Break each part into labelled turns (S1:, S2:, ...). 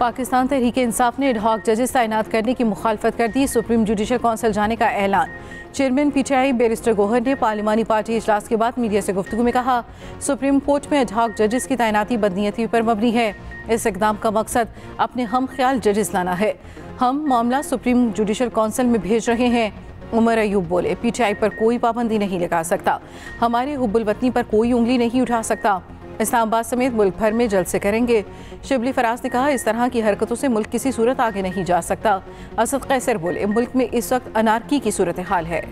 S1: पाकिस्तान तहरीक इंसाफ ने एडहॉक जजेस तैनात करने की मुखालफत कर दी। सुप्रीम जुडिशल कौंसिल जाने का ऐलान। चेयरमैन पीटीआई बैरिस्टर गोहर ने पार्लिमानी पार्टी इजलास के बाद मीडिया से गुफ्तगू में कहा, सुप्रीम कोर्ट में एडहॉक जजेस की तैनाती बदनीयती पर मबनी है। इस इकदाम का मकसद अपने हम ख्याल जजेस लाना है। हम मामला सुप्रीम जुडिशल कौंसिल में भेज रहे हैं। उमर अयूब बोले, पीटीआई पर कोई पाबंदी नहीं लगा सकता, हमारे हुब्बुल वतनी पर कोई उंगली नहीं उठा सकता। इस्लामाबाद समेत मुल्क भर में जलसे करेंगे। शिबली फराज ने कहा, इस तरह की हरकतों से मुल्क किसी सूरत आगे नहीं जा सकता। असद कैसर बोले, मुल्क में इस वक्त अनारकी की सूरत हाल है।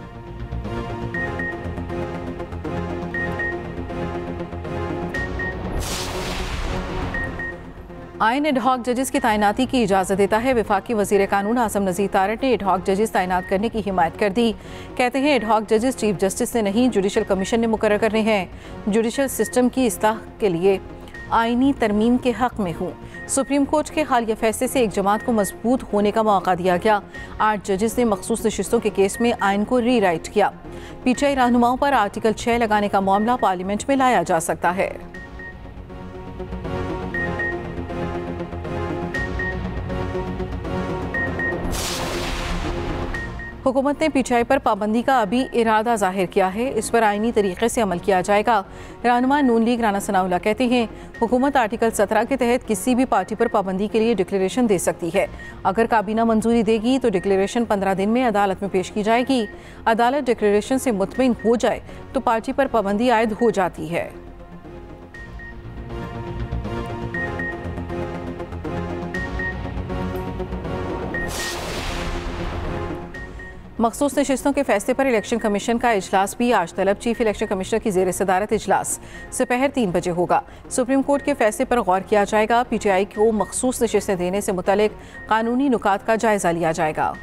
S1: आइन एडहॉक जजेस की तैनाती की इजाज़त देता है। वफाकी वज़ीर कानून आज़म नज़ीर तारट ने एडहॉक जजेस तैनात करने की हिमायत कर दी। कहते हैं, एडहॉक जजेस चीफ जस्टिस ने नहीं, जुडिशल कमीशन ने मुकर्रर करने हैं। जुडिशल सिस्टम की इस्लाह के लिए आइनी तरमीम के हक़ में हूँ। सुप्रीम कोर्ट के हालिया फैसले से एक जमात को मजबूत होने का मौका दिया गया। 8 जजेस ने मखसूस नशिस्तों के केस में आइन को री राइट किया। पीटीआई रहनुमाओं पर आर्टिकल 6 लगाने का मामला पार्लियामेंट में लाया जा सकता है। हुकूमत ने पीटीआई पर पाबंदी का अभी इरादा जाहिर किया है। इस पर आईनी तरीके से अमल किया जाएगा। रहनुमा नून लीग राना सनाउल्लाह कहते हैं, हुकूमत आर्टिकल 17 के तहत किसी भी पार्टी पर पाबंदी के लिए डिक्लेरेशन दे सकती है। अगर काबीना मंजूरी देगी तो डिक्लेरेशन 15 दिन में अदालत में पेश की जाएगी। अदालत डिक्लेरेशन से मुतमईन हो जाए तो पार्टी पर पाबंदी आयद हो जाती है। मखसूस नशिस्तों के फैसले पर इलेक्शन कमीशन का इजलास भी आज तलब। चीफ इलेक्शन कमिश्नर की ज़ेर सदारत इजलास दोपहर 3 बजे होगा। सुप्रीम कोर्ट के फैसले पर गौर किया जाएगा। पीटीआई को मखसूस नशिस्तें देने से मुतल्लिक कानूनी नुकात का जायजा लिया जाएगा।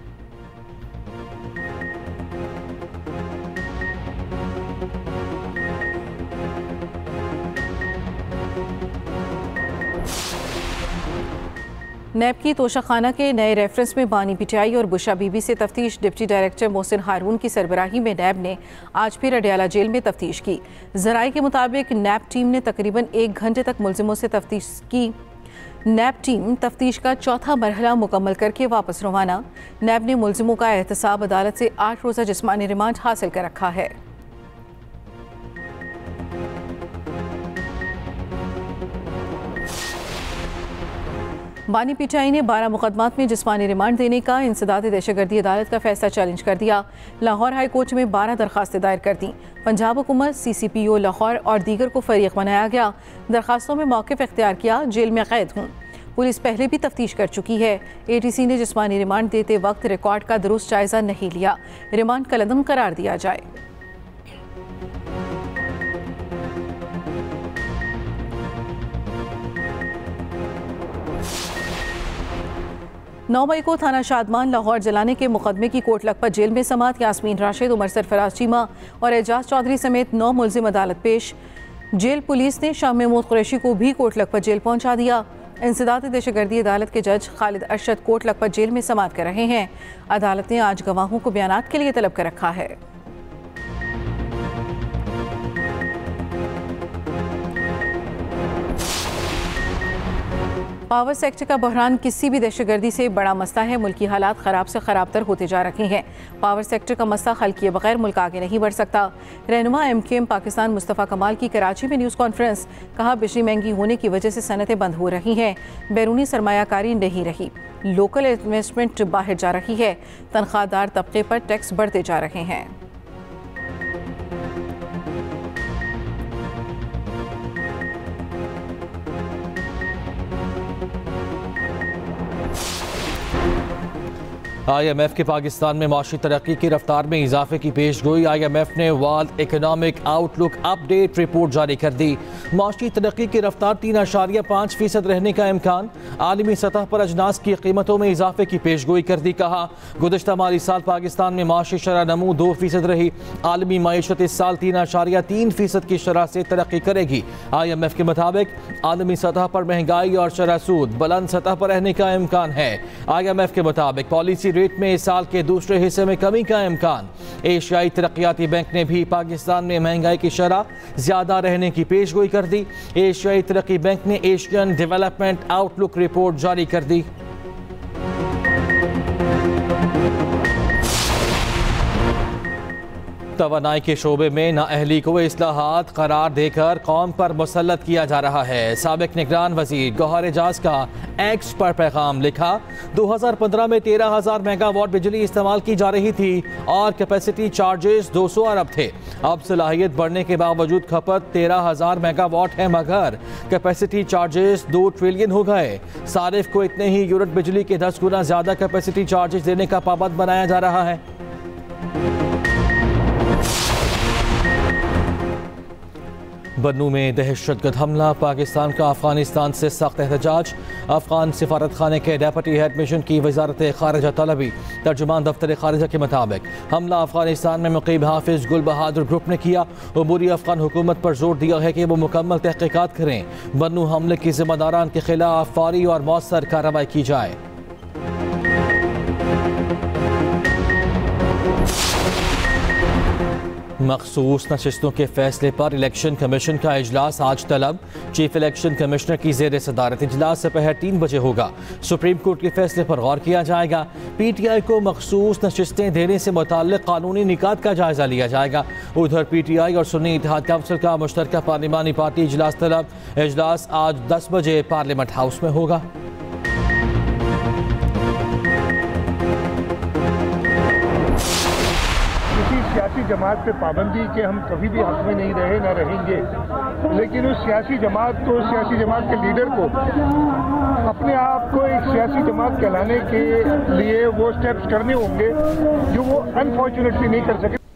S1: नैब की तोशाखाना के नए रेफरेंस में बानी पीटीआई और बुशा बीबी से तफ्तीश। डिप्टी डायरेक्टर मोहसिन हारून की सरबराही में नैब ने आज फिर अडयाला जेल में तफ्तीश की। ज़राए के मुताबिक नैब टीम ने तकरीबन 1 घंटे तक मुलजिमों से तफ्तीश की। नैब टीम तफ्तीश का चौथा मरहला मुकम्मल करके वापस रवाना। नैब ने मुलजिमों का एहतसाब अदालत से 8 रोज़ा जिस्मानी रिमांड हासिल कर रखा है। बानी पीटीआई ने 12 मुकदमात में जिस्मानी रिमांड देने का इंसदाद दहशतगर्दी अदालत का फैसला चैलेंज कर दिया। लाहौर हाई कोर्ट में 12 दरखास्तें दायर कर दी। पंजाब हुकूमत, CCPO लाहौर और दीगर को फरीक बनाया गया। दरखास्तों में मौक़िफ़ इख्तियार किया, जेल में कैद हूँ। पुलिस पहले भी तफ्तीश कर चुकी है। ATC ने जिस्मानी रिमांड देते वक्त रिकॉर्ड का दुरुस्त जायजा नहीं लिया। रिमांड कलअदम करार दिया जाए। 9 मई को थाना शादमान लाहौर जलाने के मुकदमे की कोट लखपत जेल में समात। यास्मीन राशिद, उमर सरफराज चीमा और एजाज चौधरी समेत 9 मुलजिम अदालत पेश। जेल पुलिस ने शाह महमूद कुरैशी को भी कोट लखपत जेल पहुंचा दिया। इंसदाद दहशतगर्दी अदालत के जज खालिद अरशद कोट लखपत जेल में समात कर रहे हैं। अदालत ने आज गवाहों को बयानात के लिए तलब कर रखा है। पावर सेक्टर का बहरान किसी भी दहशतगर्दी से बड़ा मसला है। मुल्की हालात ख़राब से ख़राब तर होते जा रहे हैं। पावर सेक्टर का मसला हल किए बगैर मुल्क आगे नहीं बढ़ सकता। रहनुमा MKM पाकिस्तान मुस्तफ़ा कमाल की कराची में न्यूज़ कॉन्फ्रेंस। कहा, बिजली महंगी होने की वजह से सनतें बंद हो रही हैं। बैरूनी सरमायाकारी नहीं रही। लोकल इन्वेस्टमेंट बाहर जा रही है। तनख्वाहदार तबके पर टैक्स बढ़ते जा रहे हैं।
S2: IMF के पाकिस्तान में माशी तरक्की की रफ्तार में इजाफे की पेशगोई। IMF ने world economic outlook update report जारी कर दी। माशी तरक्की की रफ्तार 3.5% रहने का इम्कान। आलमी सतह पर अजनास की कीमतों में इजाफे की पेशगोई कर दी। कहा, गुज़श्ता माली साल पाकिस्तान में माशी शरह नमू 2% रही। आलमी मईशत इस साल 3.3% की शरह से तरक्की करेगी। IMF के मुताबिक आलमी सतह पर महंगाई और शरह सूद बुलंद सतह पर रहने का इम्कान है। IMF के मुताबिक पॉलिसी रेट में इस साल के दूसरे हिस्से में कमी का इम्कान। एशियाई तरक्याती बैंक ने भी पाकिस्तान में महंगाई की शरह ज़्यादा रहने की पेशगोई कर दी। एशियाई तरक्की बैंक ने एशियन डेवलपमेंट आउटलुक रिपोर्ट जारी कर दी। तवानाई के शोबे में नाअहली को इस्लाहात करार देकर कौम पर मुसल्लत किया जा रहा है। साबिक निगरान वजीर गौहर एजाज का एक्स पर पैगाम लिखा, 2015 में 13,000 मेगावाट बिजली इस्तेमाल की जा रही थी और कैपेसिटी चार्जेस 200 अरब थे। अब सलाहियत बढ़ने के बावजूद खपत 13,000 मेगावाट है, मगर कैपेसिटी चार्जेस 2 ट्रिलियन हो गए। सारिफ को इतने ही यूनिट बिजली के 10 गुना ज़्यादा कैपेसिटी चार्जेस देने का पाबंद बनाया जा रहा है। बन्नू में दहशतगर्द हमला, पाकिस्तान का अफगानिस्तान से सख्त एहतजाज। अफगान सिफारत खाने के डेप्यूटी हेड मिशन की वजारत खारजा तलबी। तर्जुमान दफ्तर खारजा के मुताबिक हमला अफगानिस्तान में मुकीम हाफिज गुल बहादुर ग्रुप ने किया। अमूरी अफगान हुकूमत पर जोर दिया है कि वो मुकम्मल तहकीकात करें। बन्नू हमले की जिम्मेदारान के खिलाफ फौरी और मौसर कार्रवाई की जाए। मखसूस नशिस्तों के फैसले पर इलेक्शन कमीशन का इजलास आज तलब। चीफ इलेक्शन कमिश्नर की जेर सदारत इजलास दोपहर 3 बजे होगा। सुप्रीम कोर्ट के फैसले पर गौर किया जाएगा। PTI को मखसूस नशिस्तें देने से मुताल्लिक कानूनी निकात का जायजा लिया जाएगा। उधर PTI और सुन्नी इत्तेहाद काउंसिल का मुश्तरका पार्लिमानी पार्टी इजलास तलब। इजलास आज 10 बजे पार्लियामेंट हाउस में होगा।
S3: सियासी जमात पे पाबंदी के हम कभी भी हक में नहीं रहे, ना रहेंगे, लेकिन उस सियासी जमात के लीडर को अपने आप को एक सियासी जमात कहलाने के लिए वो स्टेप्स करने होंगे जो वो अनफॉर्चुनेटली नहीं कर सके।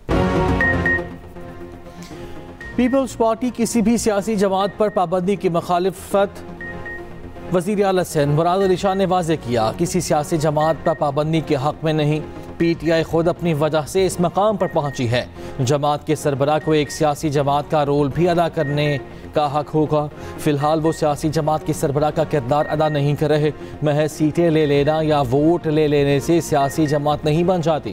S2: पीपल्स पार्टी किसी भी सियासी जमात पर पाबंदी की मुखालिफत। वज़ीर आला सिंध मुराद अली शाह ने वाज़ेह किया, किसी सियासी जमात पर पाबंदी के हक में नहीं। PTI खुद अपनी वजह से इस मकाम पर पहुंची है। जमात के सरबराह को एक सियासी जमात का रोल भी अदा करने का हक होगा। फिलहाल वो सियासी जमात के सरबराह का किरदार अदा नहीं कर रहे। महज सीटें ले लेना या वोट ले लेने से सियासी जमात नहीं बन जाती।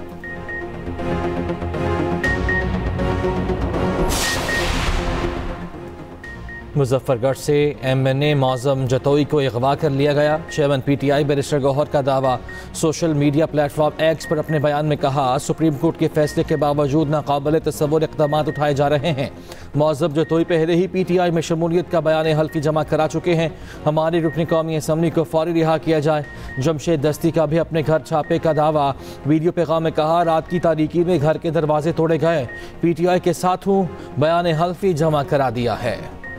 S2: मुजफ्फरगढ़ से MNA मौज़म जतोई को अगवा कर लिया गया। चेयरमैन PTI बैरिस्टर गौहर का दावा। सोशल मीडिया प्लेटफॉर्म एक्स पर अपने बयान में कहा, सुप्रीम कोर्ट के फैसले के बावजूद नाकाबिल तसव्वुर इक़दाम उठाए जा रहे हैं। मौज़म जतोई पहले ही PTI में शमूलियत का बयान हल्फी जमा करा चुके हैं। हमारी रुकनी कौमी असम्बली को फौरी रिहा किया जाए। जमशेद दस्ती का भी अपने घर छापे का दावा। वीडियो पैगाम में कहा, रात की तारीकी में घर के दरवाजे तोड़े गए। PTI के साथ हूँ, बयान हल्फी जमा करा दिया है।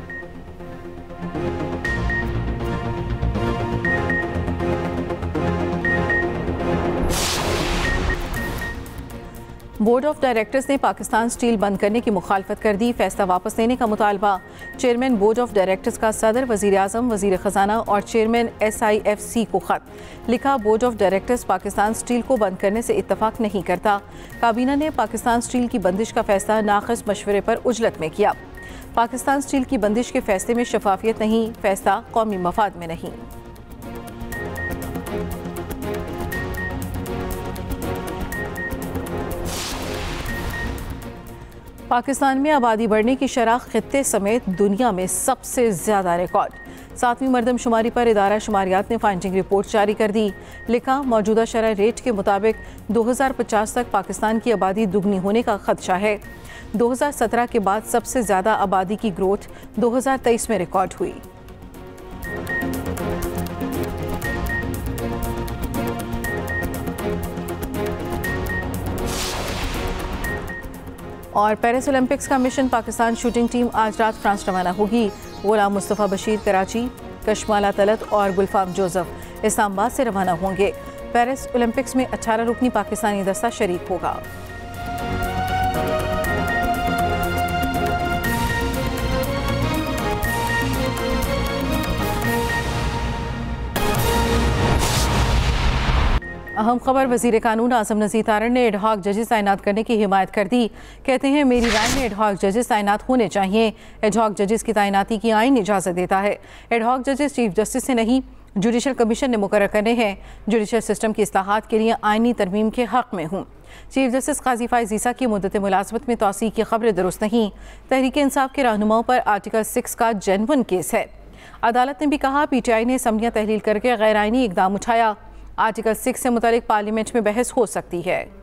S1: बोर्ड ऑफ डायरेक्टर्स ने पाकिस्तान स्टील बंद करने की मुखालफत कर दी। फैसला वापस लेने का मुतालबा। चेयरमैन बोर्ड ऑफ डायरेक्टर्स का सदर, वज़ीर आज़म, वज़ीर ख़जाना और चेयरमैन SIFC को ख़त लिखा। Board of directors Pakistan steel को बंद करने से इत्तफाक नहीं करता। काबीना ने पाकिस्तान स्टील की बंदिश का फैसला नाक़िस मशवरे पर उजलत में किया। पाकिस्तान स्टील की बंदिश के फैसले में शफाफियत नहीं, फैसला कौमी मफाद में नहीं। पाकिस्तान में आबादी बढ़ने की शरह खित्ते समेत दुनिया में सबसे ज़्यादा रिकॉर्ड। 7वीं मरदमशुमारी पर इदारा शुमारियात ने फाइंडिंग रिपोर्ट जारी कर दी। लिखा, मौजूदा शरह रेट के मुताबिक 2050 तक पाकिस्तान की आबादी दुगनी होने का खदशा है। 2017 के बाद सबसे ज़्यादा आबादी की ग्रोथ 2023 में रिकॉर्ड हुई। और पेरिस ओलंपिक्स का मिशन पाकिस्तान शूटिंग टीम आज रात फ्रांस रवाना होगी। गुलाम मुस्तफ़ा बशीर कराची, कशमाला तलत और गुलफाम जोसेफ इस्लामाबाद से रवाना होंगे। पेरिस ओलंपिक्स में 18 रुकनी पाकिस्तानी दस्ता शरीक होगा। अहम खबर, वज़ीर कानून आज़म नज़ीर तारण ने एडहॉक जजेस तैनात करने की हिमायत कर दी। कहते हैं, मेरी राय में एडहॉक जजेस तैनात होने चाहिए। एडहॉक जजेस की तैनाती की आईन इजाज़त देता है। एडहॉक जजेस चीफ जस्टिस से नहीं, जुडिशल कमीशन ने मुकर्रर करने हैं। जुडिशल सिस्टम की इस्लाहात के लिए आइनी तरमीम के हक़ में हूँ। चीफ जस्टिस काजी फाइज़ ईसा की मुद्दत मुलाजमत में तौसीक़ की खबरें दुरुस्त नहीं। तहरीक इंसाफ के रहनुमाओं पर आर्टिकल 6 का जेन्युइन केस है। अदालत ने भी कहा PTI ने असम्बलियाँ तहलील करके गैर आइनी इकदाम उठाया। आर्टिकल 6 से मुतालिक पार्लियामेंट में बहस हो सकती है।